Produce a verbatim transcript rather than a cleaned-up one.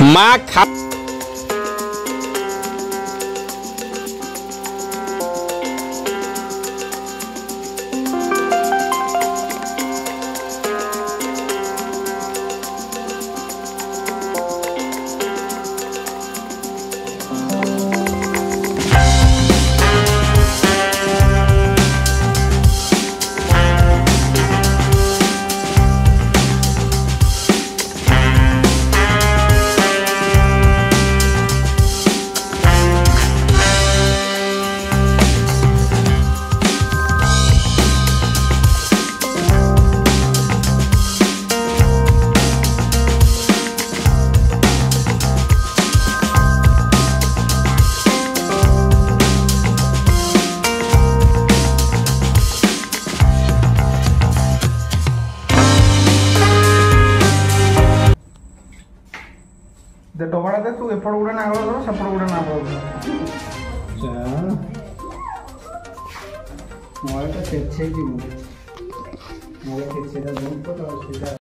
माँ खा दे डबाड़ा दे तू एपड़ गुड़ा नागल दो सेपड़ गुड़ा नागल दो चल मोबाइल तो तेज ही मोबाइल तेज से तो बहुत पता है